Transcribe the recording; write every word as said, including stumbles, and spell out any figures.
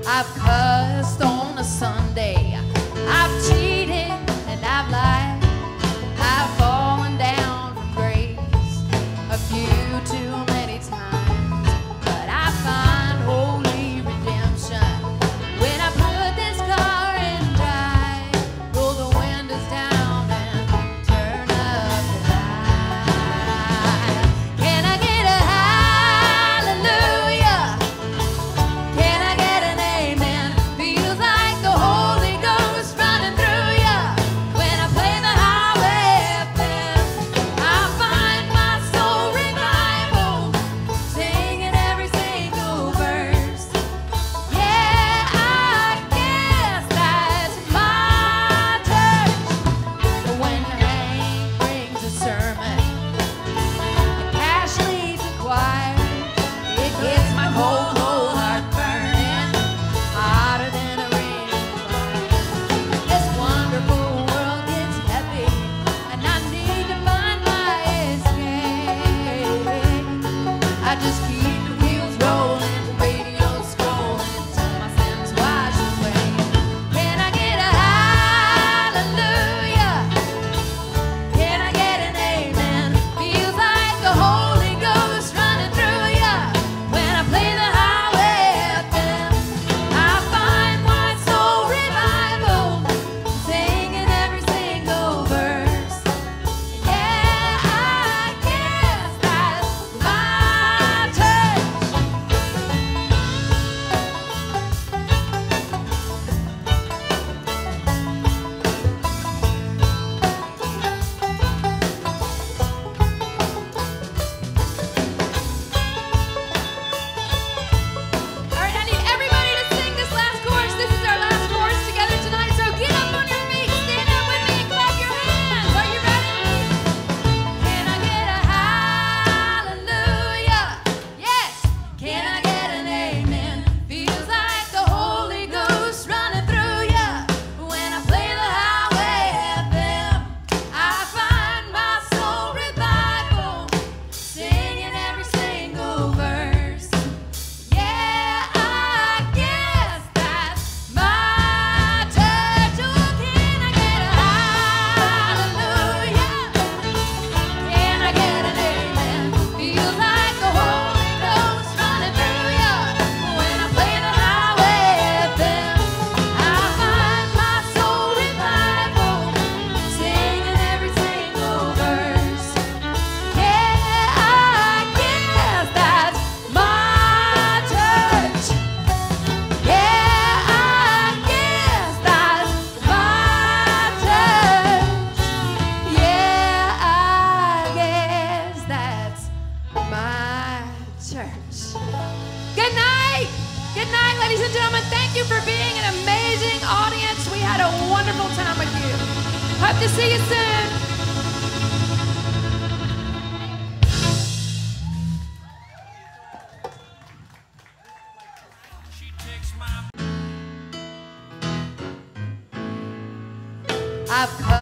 I've cussed on a Sunday. I've cheated and I've lied. I've fallen down from grace a few too many times. But I find holy redemption when I put this car in drive, roll the windows down and turn up the light. Can I get a hallelujah? Can I get an amen? Feels like the Holy Ghost running through ya. When I play the highway F M, I find my soul revival, singing every single verse. Yeah, I guess that's my church. When Hank brings a sermon, Cash leads a choir, it gets my cold, cold heart burning hotter than a ring of fire. This wonderful world gets heavy, and I need to find my escape. I just keep the wheels rolling, the radio scrolling till my sins wash away. Can I get a hallelujah? Can I get an amen? Feels like the Holy Ghost running through ya. When I play the highway F M, I find my soul revival, singing every single verse. Yeah, I guess that's my church. All right, I need everybody to sing this last chorus. This is our last chorus together tonight. So get up on your feet, stand up with me, and clap your hands. Are you ready? Can I get a hallelujah? Yes. Can I get an amen? Feels like the Holy Ghost running through ya. When I play the highway F M, I find my soul revival, singing every single verse. Yeah, I guess that's my church. Oh, can I get a hallelujah? Can I get an amen? Feels like the Holy Ghost running through ya. When I play the highway F M, I find my soul revival, singing every single verse. Yeah, I guess that's my church. Yeah, I guess that's my church. Yeah, I guess that's my church. Good night. Good night, ladies and gentlemen. Thank you for being an amazing audience. We had a wonderful time with you. Hope to see you soon. I've